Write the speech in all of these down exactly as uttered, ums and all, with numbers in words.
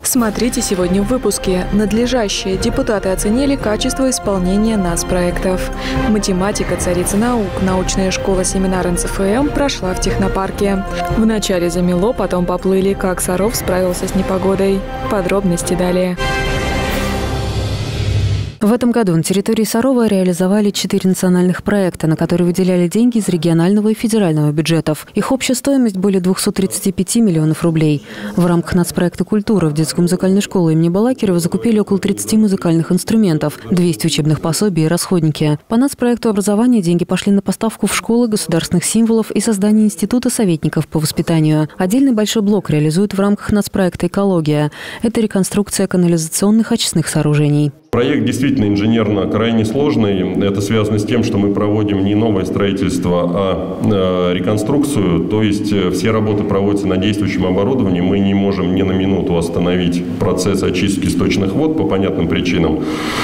Смотрите сегодня в выпуске. Надлежащие депутаты оценили качество исполнения нацпроектов. Математика царица наук. Научная школа-семинар эн цэ эф эм прошла в технопарке. Вначале замело, потом поплыли. Как Саров справился с непогодой. Подробности далее. В этом году на территории Сарова реализовали четыре национальных проекта, на которые выделяли деньги из регионального и федерального бюджетов. Их общая стоимость более двухсот тридцати пяти миллионов рублей. В рамках нацпроекта «Культура» в детскую музыкальную школу имени Балакирова закупили около тридцати музыкальных инструментов, двухсот учебных пособий и расходники. По нацпроекту образования деньги пошли на поставку в школы государственных символов и создание института советников по воспитанию. Отдельный большой блок реализуют в рамках нацпроекта «Экология». Это реконструкция канализационных очистных сооружений. Проект действительно инженерно крайне сложный. Это связано с тем, что мы проводим не новое строительство, а реконструкцию. То есть все работы проводятся на действующем оборудовании. Мы не можем ни на минуту остановить процесс очистки сточных вод по понятным причинам.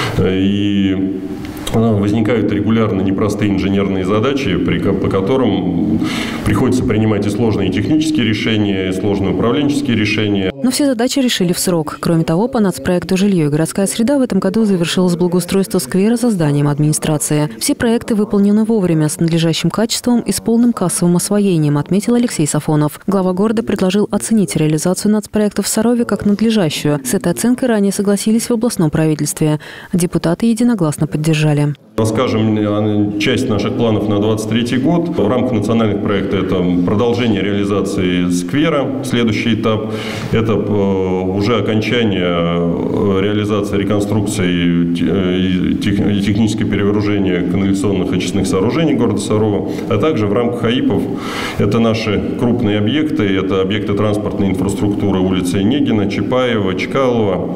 И возникают регулярно непростые инженерные задачи, по которым приходится принимать и сложные технические решения, и сложные управленческие решения. Но все задачи решили в срок. Кроме того, по нацпроекту «Жилье и городская среда» в этом году завершилось благоустройство сквера за зданием администрации. Все проекты выполнены вовремя, с надлежащим качеством и с полным кассовым освоением, отметил Алексей Сафонов. Глава города предложил оценить реализацию нацпроектов в Сарове как надлежащую. С этой оценкой ранее согласились в областном правительстве. Депутаты единогласно поддержали. Расскажем часть наших планов на двадцать третий год. В рамках национальных проектов это продолжение реализации сквера, следующий этап. Это уже окончание реализации реконструкции и техническое перевооружение канализационных очистных сооружений города Сарова, а также в рамках АИПов это наши крупные объекты, это объекты транспортной инфраструктуры улицы Онегина, Чапаева, Чкалова.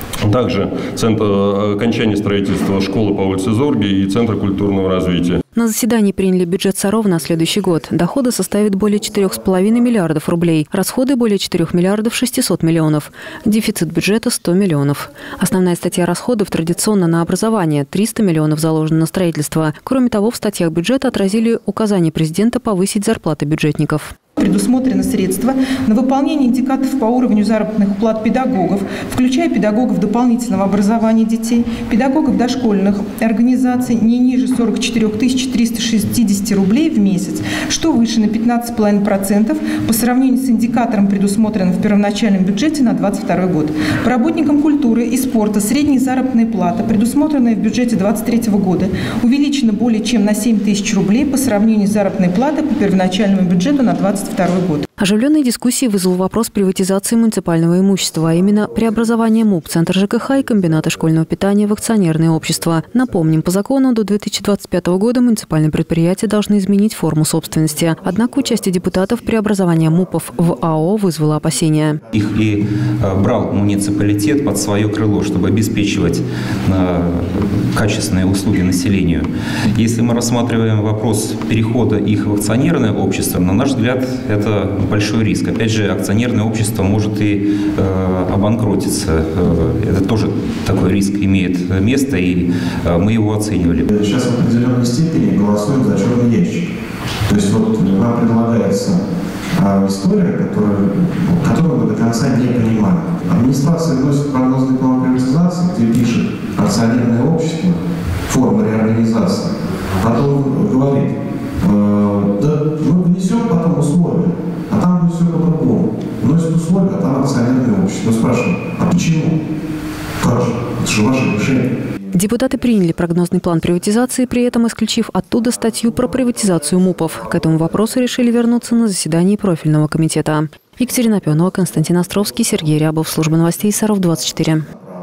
Также центр, окончание строительства школы по улице Зорги и Центра культурного развития. На заседании приняли бюджет Сарова на следующий год. Доходы составят более четырёх с половиной миллиардов рублей, расходы более четырёх миллиардов шестисот миллионов, дефицит бюджета сто миллионов. Основная статья расходов традиционно на образование – триста миллионов заложено на строительство. Кроме того, в статьях бюджета отразили указание президента повысить зарплаты бюджетников. Предусмотрены средства на выполнение индикаторов по уровню заработных плат педагогов, включая педагогов дополнительного образования детей, педагогов дошкольных организаций не ниже сорока четырёх тысяч трёхсот шестидесяти рублей в месяц, что выше на пятнадцать целых пять десятых процента по сравнению с индикатором, предусмотренным в первоначальном бюджете на двадцать второй год. По работникам культуры и спорта средняя заработная плата, предусмотренная в бюджете двадцать третьего года, увеличена более чем на семь тысяч рублей по сравнению с заработной платой по первоначальному бюджету на двадцать второй год. Оживленные дискуссии вызвал вопрос приватизации муниципального имущества, а именно преобразование МУП, Центр ЖКХ и комбината школьного питания в акционерное общество. Напомним, по закону до две тысячи двадцать пятого года муниципальные предприятия должны изменить форму собственности. Однако участие депутатов в преобразовании МУПов в АО вызвало опасения. Их и брал муниципалитет под свое крыло, чтобы обеспечивать качественные услуги населению. Если мы рассматриваем вопрос перехода их в акционерное общество, на наш взгляд, это большой риск. Опять же, акционерное общество может и э, обанкротиться. Это тоже такой риск имеет место, и э, мы его оценивали. Сейчас в определенной степени голосуем за черный ящик. То есть вот вам предлагается а, история, которую, которую мы до конца не понимаем. Администрация вносит прогнозный план приватизации, где пишет акционерное общество, форма реорганизации. Потом говорит, э, да мы внесем потом условия. А там будет все по-другому. Вносят условия, а там акционерное общество. Спрашиваем, а почему? Как же? Это же ваше решение. Депутаты приняли прогнозный план приватизации, при этом исключив оттуда статью про приватизацию МУПов. К этому вопросу решили вернуться на заседании профильного комитета. Екатерина Пионова, Константин Островский, Сергей Рябов. Служба новостей Саров двадцать четыре.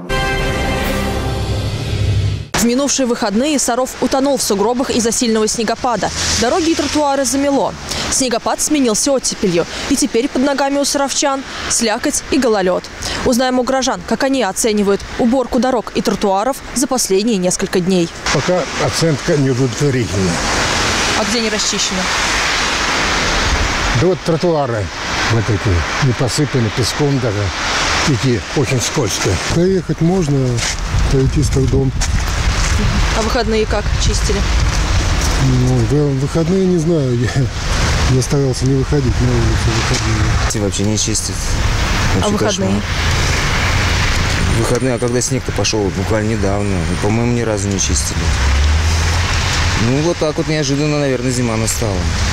В минувшие выходные Саров утонул в сугробах из-за сильного снегопада. Дороги и тротуары замело. Снегопад сменился оттепелью. И теперь под ногами у саровчан слякоть и гололед. Узнаем у горожан, как они оценивают уборку дорог и тротуаров за последние несколько дней. Пока оценка неудовлетворительная. А где не расчищено? Да вот тротуары вот эти не посыпаны песком даже. Идти очень скользко. Проехать можно, пройти с трудом. А выходные как чистили? Ну, выходные не знаю. Я, я старался не выходить на улицу в выходные. Вообще не чистят. А выходные? Кошмар. выходные, а когда снег-то пошел, буквально недавно, по-моему, ни разу не чистили. Ну, вот так вот неожиданно, наверное, зима настала.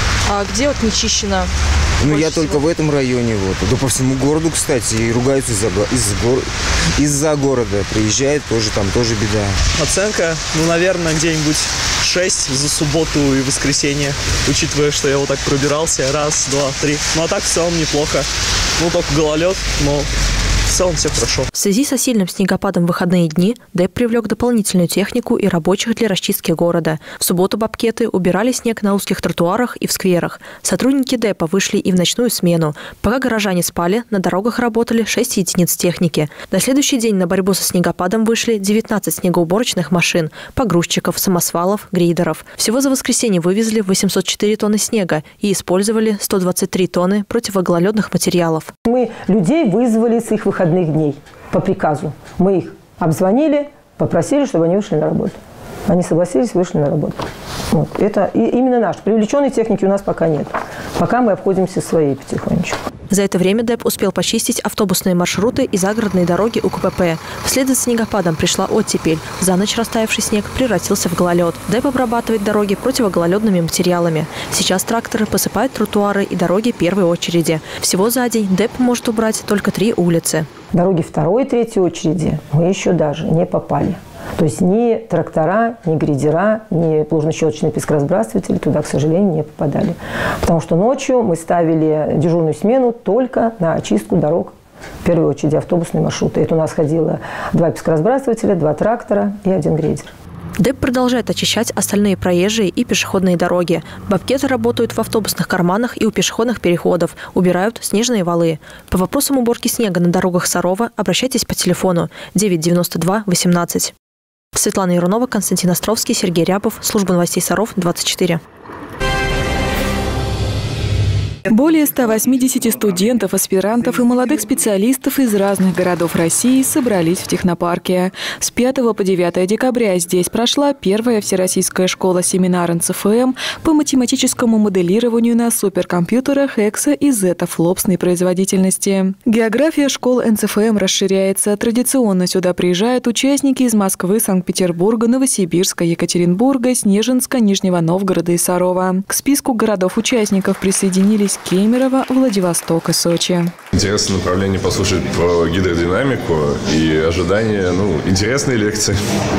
А где вот не чищено? Ну, я только в этом районе, вот. Да по всему городу, кстати, и ругаются из-за из гор... из-за города. Приезжает, тоже там тоже беда. Оценка, ну, наверное, где-нибудь шесть за субботу и воскресенье, учитывая, что я вот так пробирался. Раз, два, три. Ну, а так в целом неплохо. Ну, только гололед, но в целом все хорошо. В связи со сильным снегопадом в выходные дни ДЭП привлек дополнительную технику и рабочих для расчистки города. В субботу бабкеты убирали снег на узких тротуарах и в скверах. Сотрудники ДЭПа вышли и в ночную смену. Пока горожане спали, на дорогах работали шесть единиц техники. На следующий день на борьбу со снегопадом вышли девятнадцать снегоуборочных машин, погрузчиков, самосвалов, грейдеров. Всего за воскресенье вывезли восемьсот четыре тонны снега и использовали сто двадцать три тонны противогололедных материалов. Мы людей вызвали с их выходных дней по приказу. Мы их обзвонили, попросили, чтобы они вышли на работу. Они согласились, вышли на работу. Вот. Это и именно наш. Привлеченной техники у нас пока нет. Пока мы обходимся своей потихонечку. За это время ДЭП успел почистить автобусные маршруты и загородные дороги у ка пэ пэ. Вслед за снегопадом пришла оттепель. За ночь растаявший снег превратился в гололед. ДЭП обрабатывает дороги противогололедными материалами. Сейчас тракторы посыпают тротуары и дороги первой очереди. Всего за день ДЭП может убрать только три улицы. Дороги второй и третьей очереди мы еще даже не попали. То есть ни трактора, ни грейдера, ни плужно-щелочные пескоразбрасыватели туда, к сожалению, не попадали. Потому что ночью мы ставили дежурную смену только на очистку дорог, в первую очередь автобусные маршруты. Это у нас ходило два пескоразбрасывателя, два трактора и один грейдер. ДЭП продолжает очищать остальные проезжие и пешеходные дороги. Бабкеты работают в автобусных карманах и у пешеходных переходов, убирают снежные валы. По вопросам уборки снега на дорогах Сарова обращайтесь по телефону девять девяносто два восемнадцать. Светлана Ярунова, Константин Островский, Сергей Рябов. Служба новостей Саров, двадцать четыре. Более ста восьмидесяти студентов, аспирантов и молодых специалистов из разных городов России собрались в технопарке. С пятого по девятое декабря здесь прошла первая всероссийская школа-семинар эн цэ эф эм по математическому моделированию на суперкомпьютерах экса и зетафлопсной производительности. География школ эн цэ эф эм расширяется. Традиционно сюда приезжают участники из Москвы, Санкт-Петербурга, Новосибирска, Екатеринбурга, Снежинска, Нижнего Новгорода и Сарова. К списку городов-участников присоединились Кемерово, Владивосток и Сочи. Интересное направление послушать про гидродинамику и ожидания, ну, интересные лекции.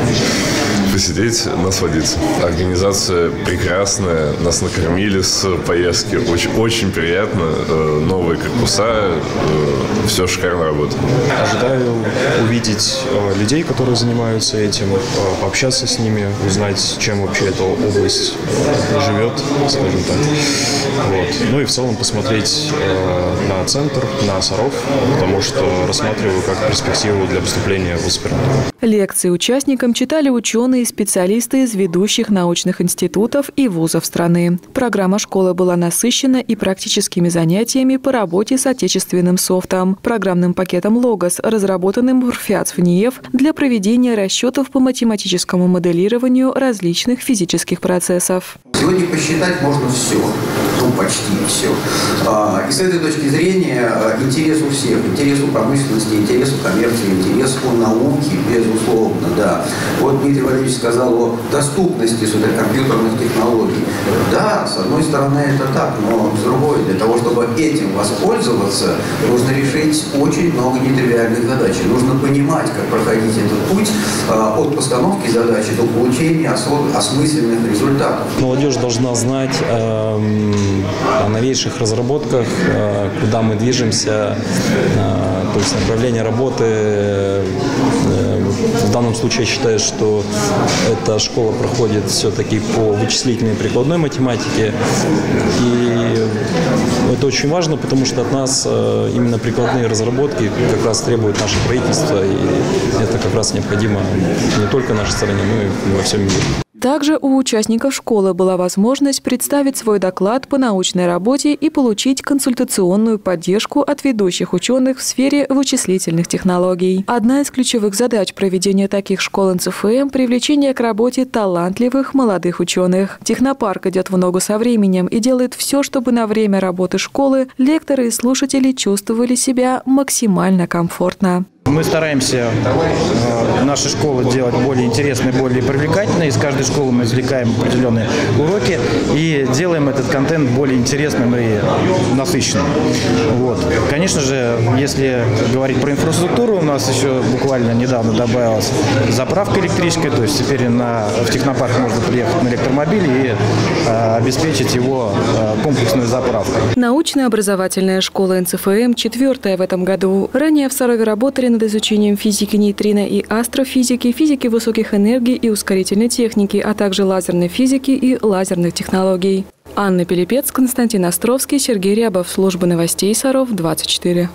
Посидеть, насладиться. Организация прекрасная, нас накормили с поездки, очень, очень приятно, новые корпуса, все шикарно работает. Ожидаю увидеть людей, которые занимаются этим, пообщаться с ними, узнать, чем вообще эта область живет, скажем так. Вот. Ну и в целом посмотреть на центр, на Саров, потому что рассматриваю как перспективу для поступления в аспирантуру. Лекции участникам читали ученые и специалисты из ведущих научных институтов и вузов страны. Программа школы была насыщена и практическими занятиями по работе с отечественным софтом, программным пакетом «Логос», разработанным БурФиац ФНИЕФ для проведения расчетов по математическому моделированию различных физических процессов. Сегодня посчитать можно все, ну почти все. И с этой точки зрения интерес у всех, интерес у промышленности, интерес у коммерции, интерес у науки, безусловно, да. Вот Дмитрий Валерьевич сказал о доступности суперкомпьютерных технологий. Да, с одной стороны это так, но с другой, для того, чтобы этим воспользоваться, нужно решить очень много нетривиальных задач. Нужно понимать, как проходить этот путь от постановки задачи до получения осмысленных результатов. Молодежь должна знать э, о новейших разработках, э, куда мы движемся, э, то есть направление работы. Э, в данном случае я считаю, что эта школа проходит все-таки по вычислительной и прикладной математике. И это очень важно, потому что от нас э, именно прикладные разработки как раз требует наше правительство, и это как раз необходимо не только в нашей стране, но и во всем мире. Также у участников школы была возможность представить свой доклад по научной работе и получить консультационную поддержку от ведущих ученых в сфере вычислительных технологий. Одна из ключевых задач проведения таких школ эн цэ эф эм – привлечение к работе талантливых молодых ученых. Технопарк идет в ногу со временем и делает все, чтобы на время работы школы лекторы и слушатели чувствовали себя максимально комфортно. Мы стараемся э, наши школы делать более интересной, более привлекательной. Из каждой школы мы извлекаем определенные уроки и делаем этот контент более интересным и насыщенным. Вот. Конечно же, если говорить про инфраструктуру, у нас еще буквально недавно добавилась заправка электрическая, то есть теперь на, в технопарк можно приехать на электромобиле и э, обеспечить его э, комплексную заправку. Научно-образовательная школа эн цэ эф эм четвертая в этом году. Ранее в Сарове работали над изучением физики нейтрино и астрофизики, физики высоких энергий и ускорительной техники, а также лазерной физики и лазерных технологий. Анна Пилипец, Константин Островский, Сергей Рябов. Служба новостей Саров, двадцать четыре.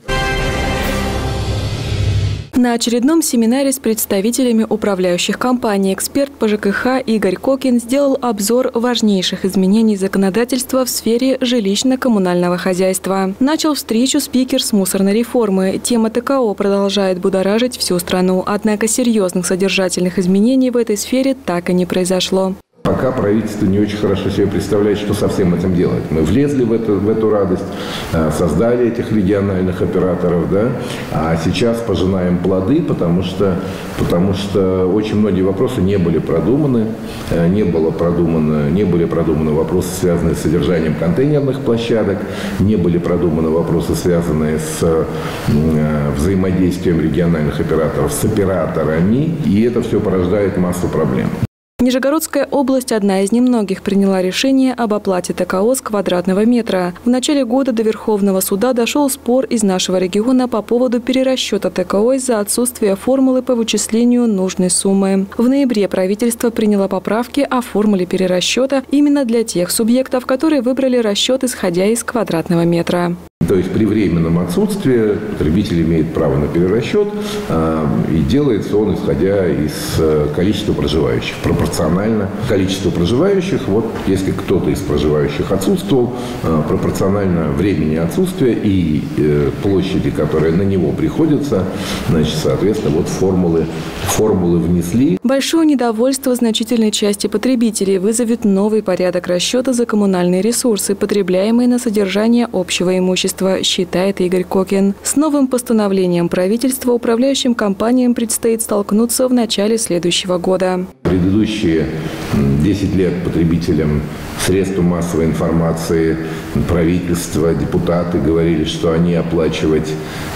На очередном семинаре с представителями управляющих компаний эксперт по жэ ка ха Игорь Кокин сделал обзор важнейших изменений законодательства в сфере жилищно-коммунального хозяйства. Начал встречу спикер с мусорной реформы. Тема тэ ка о продолжает будоражить всю страну, однако серьезных содержательных изменений в этой сфере так и не произошло. Пока правительство не очень хорошо себе представляет, что со всем этим делать. Мы влезли в эту, в эту радость, создали этих региональных операторов, да, а сейчас пожинаем плоды, потому что, потому что очень многие вопросы не были продуманы, не, было продумано, не были продуманы вопросы, связанные с содержанием контейнерных площадок, не были продуманы вопросы, связанные с взаимодействием региональных операторов с операторами, и это все порождает массу проблем. Нижегородская область, одна из немногих, приняла решение об оплате тэ ка о с квадратного метра. В начале года до Верховного суда дошел спор из нашего региона по поводу перерасчета тэ ка о из-за отсутствия формулы по вычислению нужной суммы. В ноябре правительство приняло поправки о формуле перерасчета именно для тех субъектов, которые выбрали расчет, исходя из квадратного метра. То есть при временном отсутствии потребитель имеет право на перерасчет, э, и делается он, исходя из э, количества проживающих. Пропорционально количеству проживающих, вот если кто-то из проживающих отсутствовал, э, пропорционально времени отсутствия и э, площади, которая на него приходится, значит, соответственно, вот формулы, формулы внесли. Большое недовольство значительной части потребителей вызовет новый порядок расчета за коммунальные ресурсы, потребляемые на содержание общего имущества, считает Игорь Кокин. С новым постановлением правительства управляющим компаниям предстоит столкнуться в начале следующего года. Предыдущие десять лет потребителям средств массовой информации, правительство, депутаты говорили, что они оплачивать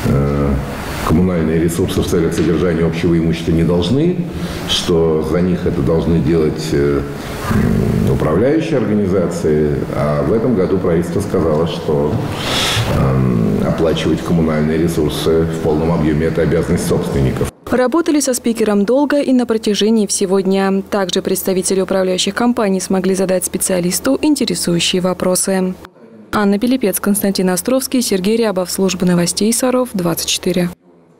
э, коммунальные ресурсы в целях содержания общего имущества не должны, что за них это должны делать э, управляющие организации. А в этом году правительство сказало, что э, оплачивать коммунальные ресурсы в полном объеме – это обязанность собственников. Работали со спикером долго и на протяжении всего дня. Также представители управляющих компаний смогли задать специалисту интересующие вопросы. Анна Пилипец, Константин Островский, Сергей Рябов. Служба новостей Саров, двадцать четыре.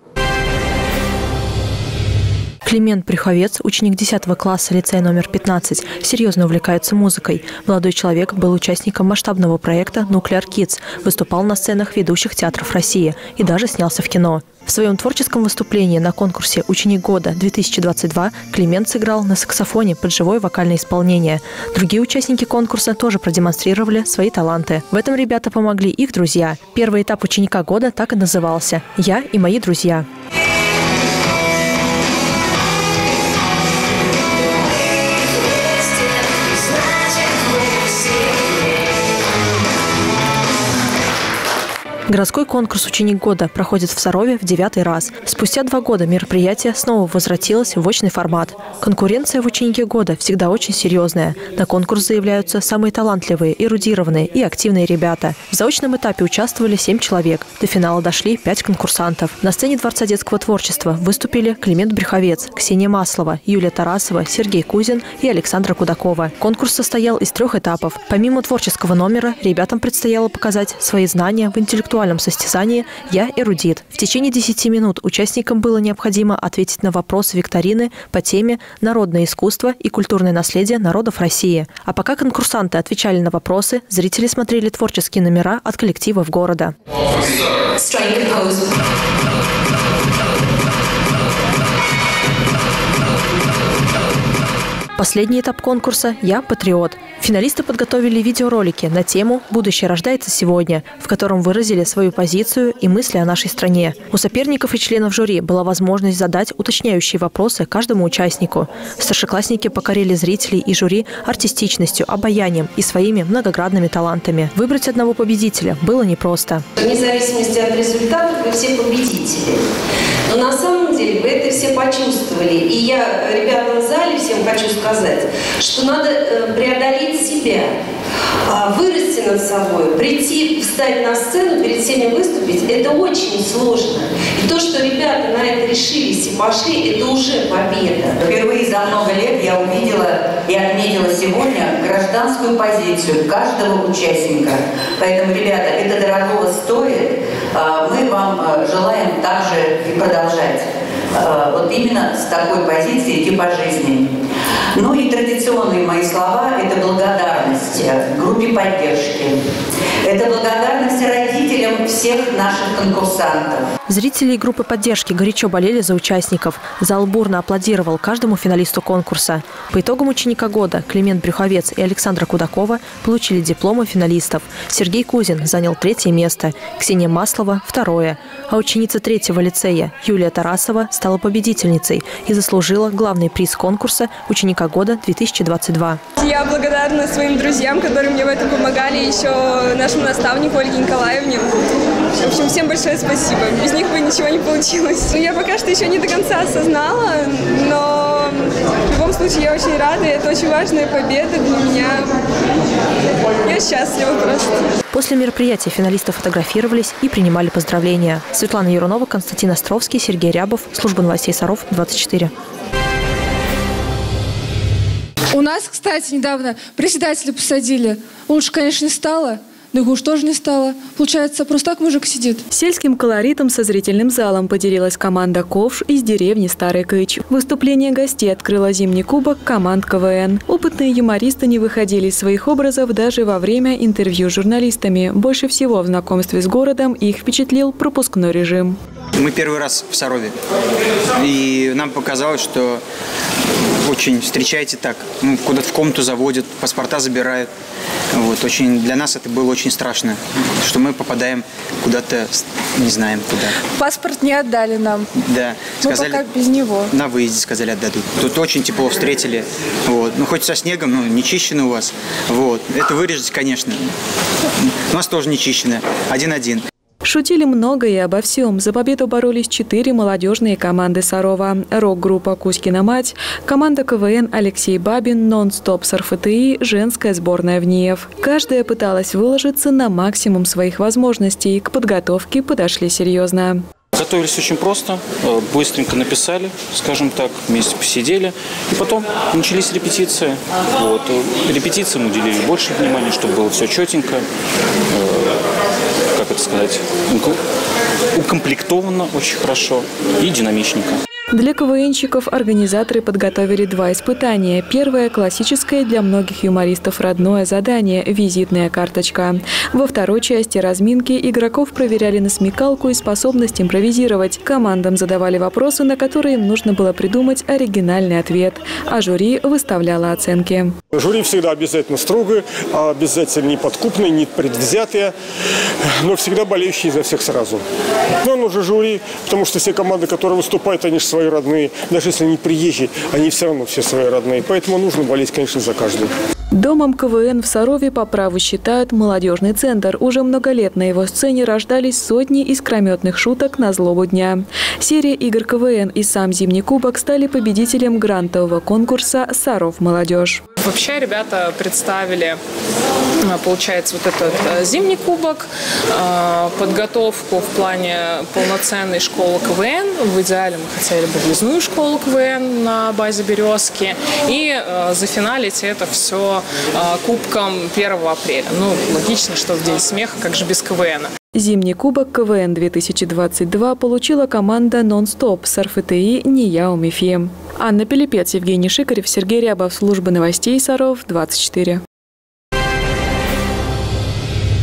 Климент Брюховец, ученик десятого класса лицея номер пятнадцать, серьезно увлекается музыкой. Молодой человек был участником масштабного проекта «Nuclear Kids», выступал на сценах ведущих театров России и даже снялся в кино. В своем творческом выступлении на конкурсе «Ученик года-две тысячи двадцать два» Климент сыграл на саксофоне под живое вокальное исполнение. Другие участники конкурса тоже продемонстрировали свои таланты. В этом ребята помогли их друзья. Первый этап «Ученика года» так и назывался «Я и мои друзья». Городской конкурс «Ученик года» проходит в Сарове в девятый раз. Спустя два года мероприятие снова возвратилось в очный формат. Конкуренция в «Ученике года» всегда очень серьезная. На конкурс заявляются самые талантливые, эрудированные и активные ребята. В заочном этапе участвовали семь человек. До финала дошли пять конкурсантов. На сцене Дворца детского творчества выступили Климент Брюховец, Ксения Маслова, Юлия Тарасова, Сергей Кузин и Александра Кудакова. Конкурс состоял из трех этапов. Помимо творческого номера, ребятам предстояло показать свои знания в интеллектуальном состязании «Я эрудит». В течение десяти минут участникам было необходимо ответить на вопросы викторины по теме «Народное искусство и культурное наследие народов России». А пока конкурсанты отвечали на вопросы, зрители смотрели творческие номера от коллективов города. Последний этап конкурса «Я патриот». В Финалисты подготовили видеоролики на тему «Будущее рождается сегодня», в котором выразили свою позицию и мысли о нашей стране. У соперников и членов жюри была возможность задать уточняющие вопросы каждому участнику. Старшеклассники покорили зрителей и жюри артистичностью, обаянием и своими многогранными талантами. Выбрать одного победителя было непросто. Вне зависимости от результатов вы все победители. Но на самом деле вы это все почувствовали. И я ребятам в зале всем хочу сказать, что надо преодолеть себя, вырасти над собой, прийти, встать на сцену, перед всеми выступить, это очень сложно. И то, что ребята на это решились и пошли, это уже победа. Впервые за много лет я увидела и отметила сегодня гражданскую позицию каждого участника. Поэтому, ребята, это дорогого стоит. Мы вам желаем также и продолжать. Вот именно с такой позиции идти по жизни. Ну и традиционные мои слова – это благодарность группе поддержки. Это благодарность родителям всех наших конкурсантов. Зрители и группы поддержки горячо болели за участников. Зал бурно аплодировал каждому финалисту конкурса. По итогам ученика года Климент Брюховец и Александра Кудакова получили дипломы финалистов. Сергей Кузин занял третье место, Ксения Маслова – второе. А ученица третьего лицея Юлия Тарасова стала победительницей и заслужила главный приз конкурса ученика года две тысячи двадцать два. Я благодарна своим друзьям, которые мне в этом помогали, еще нашему наставнику Ольге Николаевне. В общем, всем большое спасибо. Без них бы ничего не получилось. Я пока что еще не до конца осознала, но в любом случае я очень рада. Это очень важная победа для меня. Я счастлива просто. После мероприятия финалисты фотографировались и принимали поздравления. Светлана Ярунова, Константин Островский, Сергей Рябов. Служба новостей Саров, двадцать четыре. У нас, кстати, недавно председателя посадили. Лучше, конечно, не стало. Да уж тоже не стало. Получается, просто так мужик сидит. Сельским колоритом со зрительным залом поделилась команда «Ковш» из деревни Старый Кыч. Выступление гостей открыло зимний кубок команд ка вэ эн. Опытные юмористы не выходили из своих образов даже во время интервью с журналистами. Больше всего в знакомстве с городом их впечатлил пропускной режим. Мы первый раз в Сарове. И нам показалось, что очень встречаете так. Ну, куда-то в комнату заводят, паспорта забирают. Вот, очень, для нас это было очень страшно, что мы попадаем куда-то, не знаем куда. Паспорт не отдали нам. Да. Сказали, мы пока без него. На выезде сказали отдадут. Тут очень тепло встретили. Вот. Ну, хоть со снегом, но не чищено у вас. Вот. Это вырежете, конечно. У нас тоже не чищено. Один-один. Шутили много и обо всем. За победу боролись четыре молодежные команды Сарова. Рок-группа «Кузькина мать», команда ка вэ эн «Алексей Бабин», «Нон-стоп» с эр эф тэ и женская сборная ВНИЕФ. Каждая пыталась выложиться на максимум своих возможностей. К подготовке подошли серьезно. Готовились очень просто, быстренько написали, скажем так, вместе посидели. И потом начались репетиции. Вот. Репетициям уделили больше внимания, чтобы было все четенько. Как это сказать, укомплектовано очень хорошо и динамичненько. Для КВНщиков организаторы подготовили два испытания. Первое – классическое для многих юмористов родное задание – визитная карточка. Во второй части разминки игроков проверяли на смекалку и способность импровизировать. Командам задавали вопросы, на которые им нужно было придумать оригинальный ответ. А жюри выставляло оценки. Жюри всегда обязательно строгое, обязательно неподкупное, не предвзятое, но всегда болеющие за всех сразу. Но оно же жюри, потому что все команды, которые выступают, они же свои родные. Даже если они приезжие, они все равно все свои родные. Поэтому нужно болеть, конечно, за каждую. Домом ка вэ эн в Сарове по праву считают молодежный центр. Уже много лет на его сцене рождались сотни искрометных шуток на злобу дня. Серия игр ка вэ эн и сам зимний кубок стали победителем грантового конкурса «Саров молодежь». Вообще ребята представили, получается, вот этот зимний кубок, подготовку в плане полноценной школы ка вэ эн. В идеале мы хотели бы выездную школу ка вэ эн на базе «Березки». И зафиналить это все кубком первого апреля. Ну, логично, что в День смеха, как же без ка вэ эна. Зимний кубок ка вэ эн две тысячи двадцать два получила команда «Нон-стоп» с эр эф тэ и «Нея Умифи». Анна Пилипец, Евгений Шикарев, Сергей Рябов, служба новостей Саров, двадцать четыре. В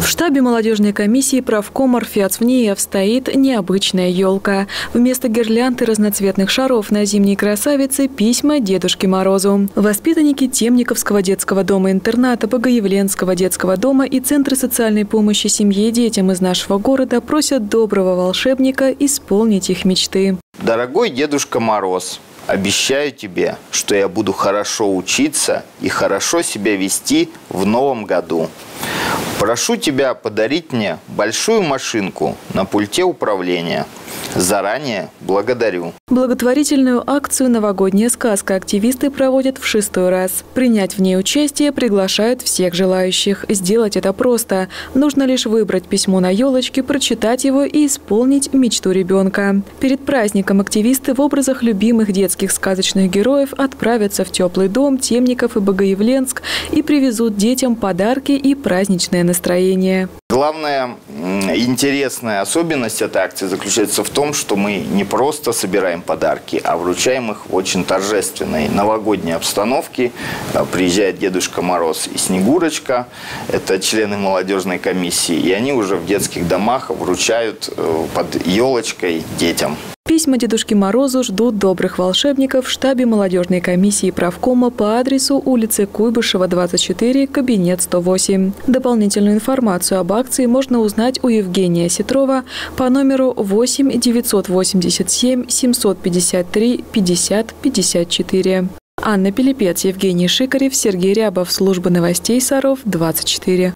В штабе молодежной комиссии правкома РФИАЦ-ВНИИАФ стоит необычная елка. Вместо гирлянд и разноцветных шаров на зимней красавице письма Дедушке Морозу. Воспитанники Темниковского детского дома-интерната, Богоявленского детского дома и Центра социальной помощи семье и детям из нашего города просят доброго волшебника исполнить их мечты. Дорогой Дедушка Мороз, обещаю тебе, что я буду хорошо учиться и хорошо себя вести в новом году. Прошу тебя подарить мне большую машинку на пульте управления. Заранее благодарю. Благотворительную акцию «Новогодняя сказка» активисты проводят в шестой раз. Принять в ней участие приглашают всех желающих. Сделать это просто. Нужно лишь выбрать письмо на елочке, прочитать его и исполнить мечту ребенка. Перед праздником активисты в образах любимых детских сказочных героев отправятся в теплый дом Темников и Богоявленск и привезут детям подарки и праздничное настроение. Главная интересная особенность этой акции заключается в том, что мы не просто собираем подарки, а вручаем их в очень торжественной новогодней обстановке. Приезжает Дедушка Мороз и Снегурочка, это члены молодежной комиссии, и они уже в детских домах вручают под елочкой детям. Письма Дедушке Морозу ждут добрых волшебников в штабе молодежной комиссии правкома по адресу улицы Куйбышева, двадцать четыре, кабинет сто восемь. Дополнительную информацию об акции можно узнать у Евгения Сетрова по номеру восемь девятьсот восемьдесят семь семьсот пятьдесят три пятьдесят пятьдесят четыре. Анна Пилипец, Евгений Шикарев, Сергей Рябов. Служба новостей Саров, двадцать четыре.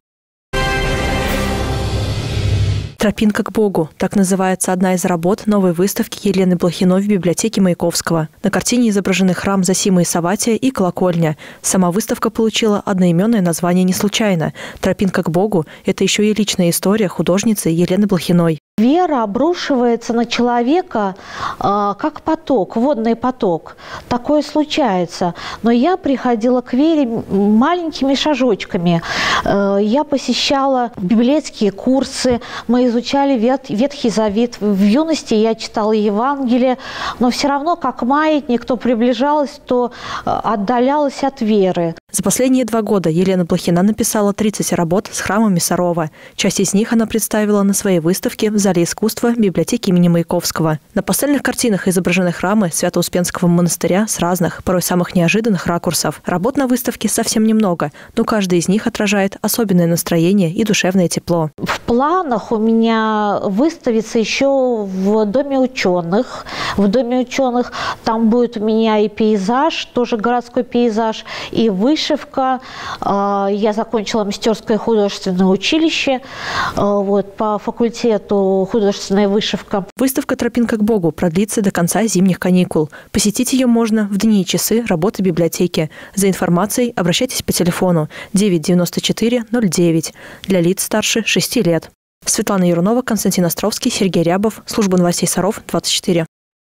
«Тропинка к Богу» – так называется одна из работ новой выставки Елены Блохиной в библиотеке Маяковского. На картине изображены храм Зосимы и Савватия и колокольня. Сама выставка получила одноименное название не случайно. «Тропинка к Богу» – это еще и личная история художницы Елены Блохиной. Вера обрушивается на человека э, как поток, водный поток. Такое случается. Но я приходила к вере маленькими шажочками. Э, я посещала библейские курсы, мы изучали вет, Ветхий Завет. В юности я читала Евангелие, но все равно, как маятник, то приближалась, то отдалялась от веры. За последние два года Елена Блохина написала тридцать работ с храмами Сарова. Часть из них она представила на своей выставке в зале искусства библиотеки имени Маяковского. На пастельных картинах изображены храмы Свято-Успенского монастыря с разных, порой самых неожиданных ракурсов. Работ на выставке совсем немного, но каждый из них отражает особенное настроение и душевное тепло. В планах у меня выставиться еще в Доме ученых. В Доме ученых там будет у меня и пейзаж, тоже городской пейзаж, и вышивка. Я закончила мастерское художественное училище вот, по факультету художественная вышивка. Выставка «Тропинка к Богу» продлится до конца зимних каникул. Посетить ее можно в дни и часы работы библиотеки. За информацией обращайтесь по телефону девять девяносто четыре ноль девять для лиц старше шести лет. Светлана Ярунова, Константин Островский, Сергей Рябов. Служба новостей Саров, двадцать четыре.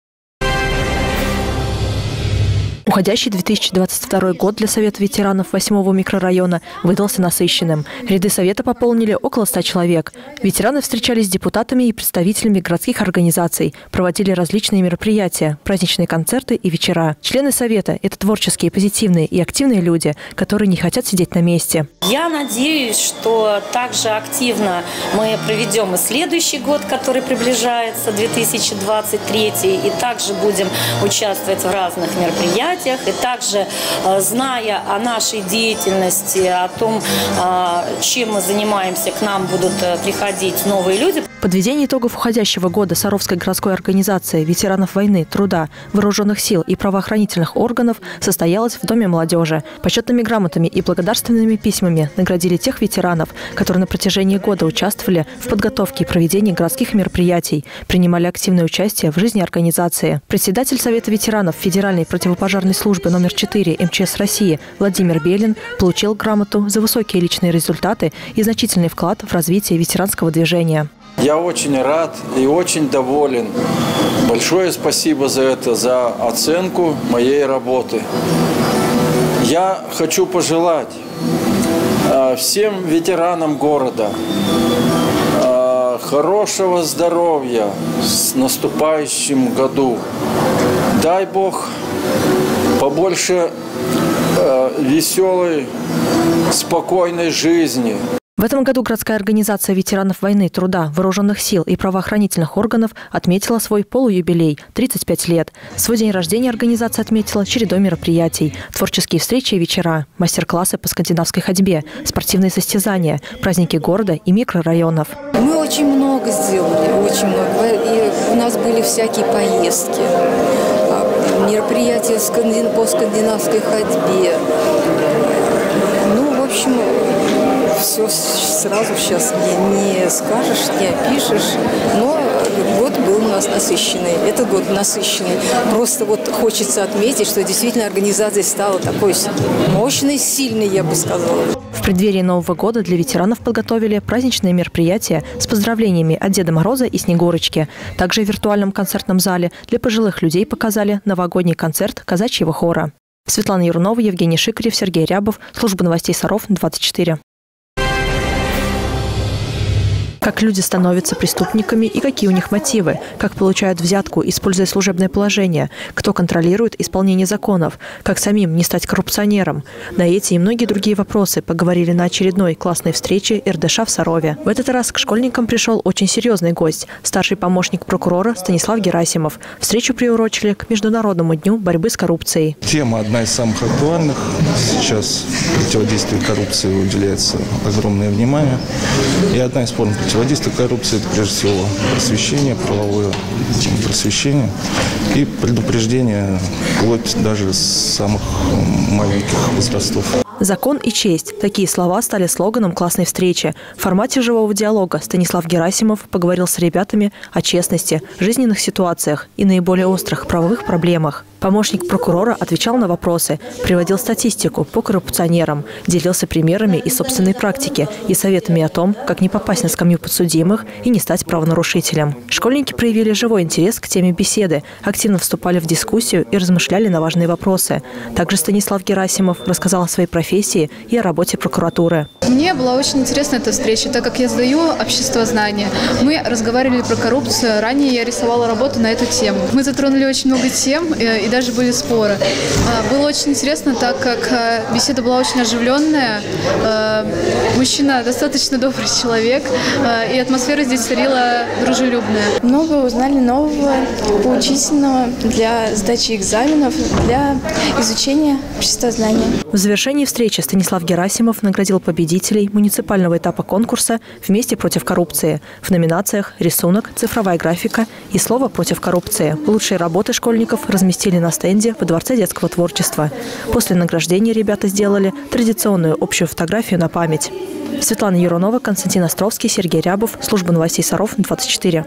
Уходящий две тысячи двадцать второй год для Совета ветеранов восьмого микрорайона выдался насыщенным. Ряды Совета пополнили около ста человек. Ветераны встречались с депутатами и представителями городских организаций, проводили различные мероприятия, праздничные концерты и вечера. Члены Совета – это творческие, позитивные и активные люди, которые не хотят сидеть на месте. Я надеюсь, что также активно мы проведем и следующий год, который приближается, две тысячи двадцать третий, и также будем участвовать в разных мероприятиях. И также, зная о нашей деятельности, о том, чем мы занимаемся, к нам будут приходить новые люди. Подведение итогов уходящего года Саровской городской организации ветеранов войны, труда, вооруженных сил и правоохранительных органов состоялось в Доме молодежи. Почетными грамотами и благодарственными письмами наградили тех ветеранов, которые на протяжении года участвовали в подготовке и проведении городских мероприятий, принимали активное участие в жизни организации. Председатель Совета ветеранов Федеральной противопожарной службы номер четыре эм че эс России Владимир Белин получил грамоту за высокие личные результаты и значительный вклад в развитие ветеранского движения. Я очень рад и очень доволен. Большое спасибо за это, за оценку моей работы. Я хочу пожелать всем ветеранам города хорошего здоровья с наступающим году. Дай Бог побольше веселой, спокойной жизни. В этом году городская организация ветеранов войны, труда, вооруженных сил и правоохранительных органов отметила свой полуюбилей – тридцать пять лет. Свой день рождения организация отметила чередой мероприятий. Творческие встречи и вечера, мастер-классы по скандинавской ходьбе, спортивные состязания, праздники города и микрорайонов. Мы очень много сделали, очень много. И у нас были всякие поездки, мероприятия по скандинавской ходьбе. Ну, в общем, все сразу сейчас не, не скажешь, не опишешь, но год был у нас насыщенный. Этот год насыщенный. Просто вот хочется отметить, что действительно организация стала такой мощной, сильной, я бы сказала. В преддверии Нового года для ветеранов подготовили праздничные мероприятия с поздравлениями от Деда Мороза и Снегурочки. Также в виртуальном концертном зале для пожилых людей показали новогодний концерт казачьего хора. Светлана Юрунова, Евгений Шикарев, Сергей Рябов. Служба новостей Саров, двадцать четыре. Как люди становятся преступниками и какие у них мотивы, как получают взятку, используя служебное положение, кто контролирует исполнение законов, как самим не стать коррупционером. На эти и многие другие вопросы поговорили на очередной классной встрече эр дэ ша в Сарове. В этот раз к школьникам пришел очень серьезный гость – старший помощник прокурора Станислав Герасимов. Встречу приурочили к Международному дню борьбы с коррупцией. Тема одна из самых актуальных. Сейчас противодействию коррупции уделяется огромное внимание. И одна из форм противодействия коррупции – это прежде всего просвещение, правовое просвещение и предупреждение вплоть даже с самых маленьких возрастов. «Закон и честь» – такие слова стали слоганом классной встречи. В формате живого диалога Станислав Герасимов поговорил с ребятами о честности, жизненных ситуациях и наиболее острых правовых проблемах. Помощник прокурора отвечал на вопросы, приводил статистику по коррупционерам, делился примерами из собственной практики и советами о том, как не попасть на скамью подсудимых и не стать правонарушителем. Школьники проявили живой интерес к теме беседы, активно вступали в дискуссию и размышляли на важные вопросы. Также Станислав Герасимов рассказал о своей профессии и о работе прокуратуры. Мне была очень интересна эта встреча, так как я сдаю обществознание. Мы разговаривали про коррупцию. Ранее я рисовала работу на эту тему. Мы затронули очень много тем и даже были споры. Было очень интересно, так как беседа была очень оживленная. Мужчина достаточно добрый человек, и атмосфера здесь царила дружелюбная. Много узнали нового, поучительного для сдачи экзаменов, для изучения обществознания. В завершении встречи Станислав Герасимов наградил победителей муниципального этапа конкурса «Вместе против коррупции» в номинациях «Рисунок», «Цифровая графика» и «Слово против коррупции». Лучшие работы школьников разместили на стенде во Дворце детского творчества. После награждения ребята сделали традиционную общую фотографию на память. Светлана Юрунова, Константин Островский, Сергей Рябов. Служба новостей Саров, двадцать четыре.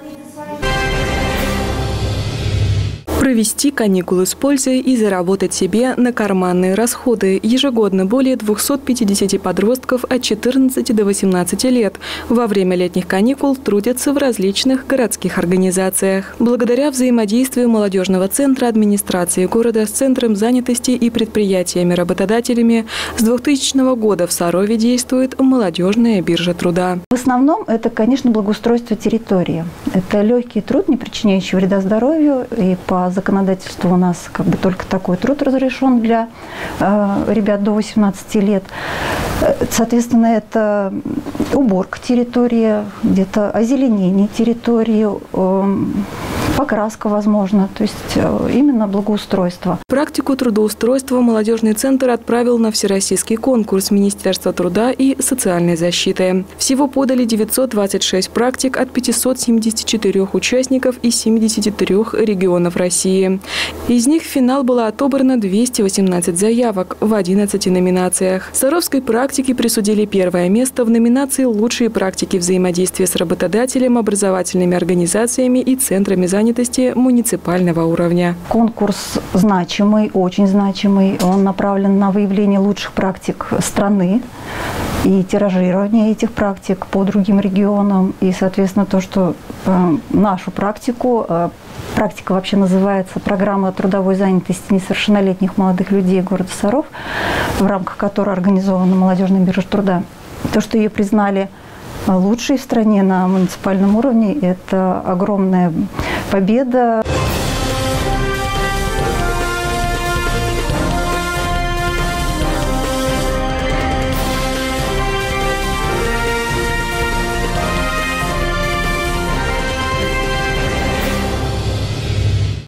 Провести каникулы с пользой и заработать себе на карманные расходы. Ежегодно более двухсот пятидесяти подростков от четырнадцати до восемнадцати лет во время летних каникул трудятся в различных городских организациях. Благодаря взаимодействию молодежного центра администрации города с Центром занятости и предприятиями-работодателями с двухтысячного года в Сарове действует молодежная биржа труда. В основном это, конечно, благоустройство территории. Это легкий труд, не причиняющий вреда здоровью, и по законодательству у нас как бы только такой труд разрешен для э, ребят до восемнадцати лет. Соответственно, это уборка территории, где-то озеленение территории, э, покраска, возможно, то есть э, именно благоустройство. Практику трудоустройства молодежный центр отправил на всероссийский конкурс Министерства труда и социальной защиты. Всего подали девятьсот двадцать шесть практик от пятисот семидесяти четырёх участников из семидесяти трёх регионов России. Из них в финал было отобрано двести восемнадцать заявок в одиннадцати номинациях. Саровской практике присудили первое место в номинации «Лучшие практики взаимодействия с работодателем, образовательными организациями и центрами занятости муниципального уровня». Конкурс значимый, очень значимый. Он направлен на выявление лучших практик страны и тиражирование этих практик по другим регионам. И, соответственно, то, что э, нашу практику, э, практика вообще называется «Программа трудовой занятости несовершеннолетних молодых людей города Саров», в рамках которой организована молодежная биржа труда. То, что ее признали лучшей в стране на муниципальном уровне, это огромная победа.